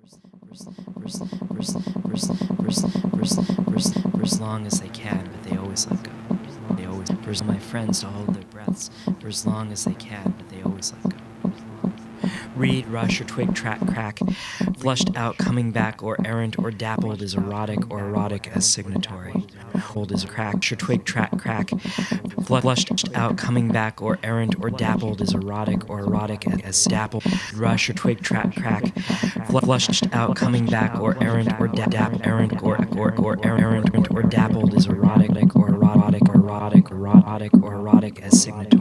for as long as they can, but they always let go. They always for my friends to hold their breaths for as long as they can, but they always let go. Reed, rush, or twig, track, crack, flushed out, coming back, or errant, or dappled is erotic, or erotic as signatory. Hold is a crack, or twig, track, crack, flushed out, coming back, or errant, or dappled is erotic, or erotic as dappled. Rush, or twig, track, crack, flushed out, coming back, or errant, or errant, or errant, or dappled is erotic, or erotic, or erotic, or erotic as signatory.